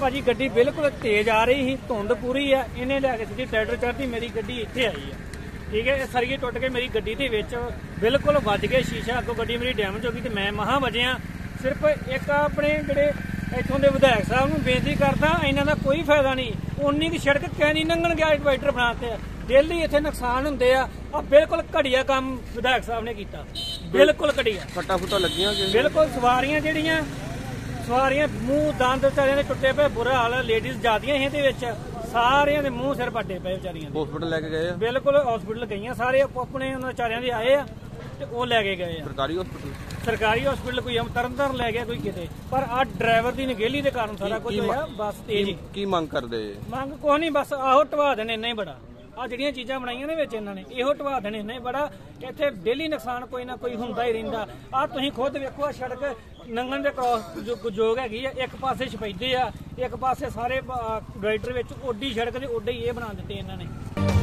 भाजी गड्डी बिल्कुल तेज आ रही थी, धुंध पूरी है, इन्हें लैके सीधी ट्रैक्टर चढ़ती, मेरी गड्डी इत्थे आई है। ठीक है, सरिये टुट के मेरी गड्डी दे विच बिल्कुल वज गए, शीशा अगों गड्डी मेरी डैमेज हो गई तो मैं महा बचिया। सिर्फ एक अपने जिहड़े इत्थों के विधायक साहब नूं बेनती करदा, इन्हां दा कोई फायदा नहीं, उन्नी की सड़क कै नहीं लंघण गया, डिवाइडर बनाते डेली इत्थे नुकसान हुंदे आ। बिल्कुल घटिया काम विधायक साहब ने कीता, बिल्कुल घटिया। फटा फुटा लगियां बिल्कुल सवारियां जिहड़ियां सवारियां मूँह दंद बेचारियां दे टुटे पे, बुरा हाल। लेडीज जादियां ही दे विच, सारियां दे मूँह सिर पट्टे पे बेचारियां। हॉस्पिटल लेके गए? बिल्कुल हॉस्पिटल गईयां, सारे अपने उन्हां बेचारियां दे आए आ ते ओह लेके गए। सरकारी हॉस्पिटल? सरकारी हॉस्पिटल कोई तरन लै गया, कोई किते, पर आ ड्राइवर की नगेली के कारण सारा कुछ होया। बस तेज की मंग करदे? मंग कोई नहीं, बस आहो ढवा देने इन्ना ही बड़ा। आ जिहड़ियां चीज़ां बनाईयां ने विच इन्हां ने, इहो ढवा देने इन्ना ही बड़ा। इत्थे डेली नुकसान कोई ना कोई हुंदा ही रहिंदा। आ तुसीं खुद वेखो, आ सड़क लंघण दे क्रॉस जोग हैगी आ, एक पासे छपैदे आ, एक पासे सारे डिवाइडर विच ओडी सड़क ते ओडे ही ये बना दित्ते इन्हां ने।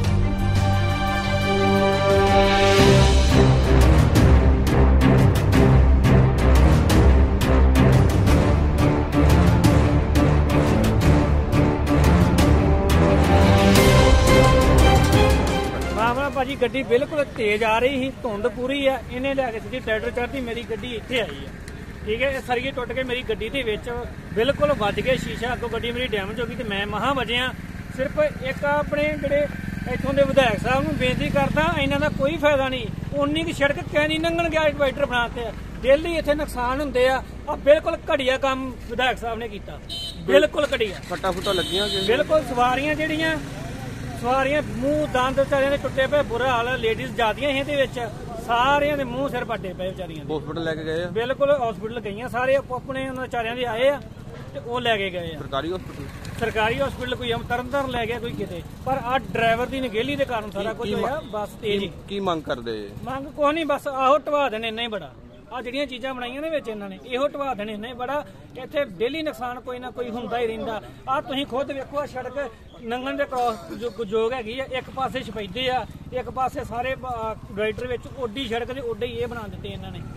मामला भाजी गड्डी बिल्कुल तेज आ रही थी, धुंध पूरी है, इन्हें लैके सीधी ट्रैक्टर चढ़ती, मेरी गड्डी इत्थे आई है। ठीक है, सरिये टुट के मेरी गड्डी दे विच बिल्कुल वज गए, शीशा अगों गड्डी मेरी डैमेज हो गई तो मैं महा बचिया। सिर्फ एक अपने जिहड़े इत्थों के विधायक साहब नूं बेनती करदा, इन्हां दा कोई फायदा नहीं, उन्नी की सड़क कै नहीं लंघण गया, डिवाइडर बनाते डेली इत्थे नुकसान हुंदे आ। बिल्कुल घटिया काम विधायक साहब ने कीता, बिल्कुल घटिया। फटा फुटा लगियां? बिल्कुल सवारियां जिहड़ियां सवारियां मूँह दंद बेचारियां दे टुटे पे, बुरा हाल। लेडीज जादियां ही दे विच, सारियां दे मूँह सिर पट्टे पे बेचारियां। हॉस्पिटल लेके गए? बिल्कुल हॉस्पिटल गईयां, सारे अपने उन्हां बेचारियां दे आए आ ते ओह लेके गए। सरकारी हॉस्पिटल? सरकारी हॉस्पिटल कोई तरन लै गया, कोई किते, पर आ ड्राइवर की नगेली के कारण सारा कुछ होया। बस तेज की मंग करदे? मंग कोई नहीं, बस आहो ढवा देने इन्ना ही बड़ा। आ जिहड़ियां चीज़ां बनाईयां ने विच इन्हां ने, इहो ढवा देने इन्ना ही बड़ा। इत्थे डेली नुकसान कोई ना कोई हुंदा ही रहिंदा। आ तुसीं खुद वेखो, आ सड़क लंघण दे क्रॉस जोग हैगी आ, एक पासे छपैदे आ, एक पासे सारे डिवाइडर विच ओडी सड़क ते ओडे ही ये बना दित्ते इन्हां ने।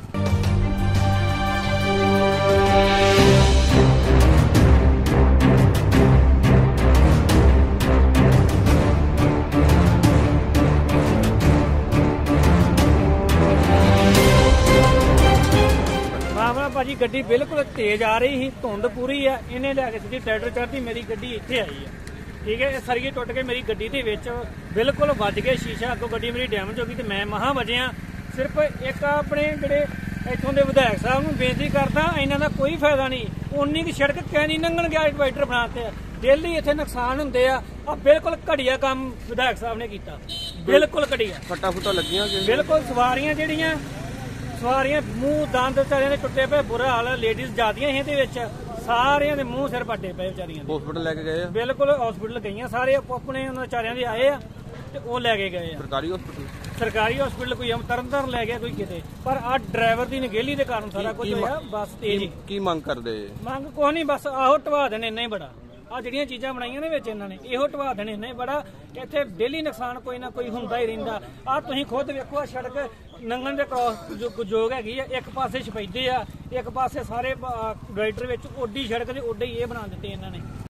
मामला भाजी गड्डी बिल्कुल तेज आ रही थी, धुंध पूरी है, इन्हें लैके सीधी ट्रैक्टर चढ़ती, मेरी गड्डी इत्थे आई है। ठीक है, सरिये टुट के मेरी गड्डी दे विच बिल्कुल वज गए, शीशा अगों गड्डी मेरी डैमेज हो गई तो मैं महा बचिया। सिर्फ एक अपने जिहड़े इत्थों के विधायक साहब नूं बेनती करदा, इन्हां दा कोई फायदा नहीं, उन्नी की सड़क कै नहीं लंघण गया, डिवाइडर बनाते डेली इत्थे नुकसान हुंदे आ। बिल्कुल घटिया काम विधायक साहब ने कीता, बिल्कुल घटिया। फटा फुटा लगियां? बिल्कुल सवारियां जिहड़ियां सवारियां मूँह दंद बेचारियां दे टुटे पे, बुरा हाल। लेडीज जादियां ही दे विच, सारियां दे मूँह सिर पट्टे पे बेचारियां। हॉस्पिटल लेके गए? बिल्कुल हॉस्पिटल गईयां, सारे अपने उन्हां बेचारियां दे आए आ ते ओह लेके गए। सरकारी हॉस्पिटल? सरकारी हॉस्पिटल कोई तरन लै गया, कोई किते, पर आ ड्राइवर की नगेली के कारण सारा कुछ होया। बस तेज की मंग करदे? मंग कोई नहीं, बस आहो ढवा देने इन्ना ही बड़ा। आ जिहड़ियां चीज़ां बनाईयां ने विच इन्हां ने, इहो ढवा देने इन्ना ही बड़ा। इत्थे डेली नुकसान कोई ना कोई हुंदा ही रहिंदा। आ तुसीं खुद वेखो, आ सड़क लंघण दे क्रॉस जोग हैगी आ, एक पासे छपैदे आ, एक पासे सारे डिवाइडर विच ओडी सड़क ते ओडे ही ये बना दित्ते इन्हां ने।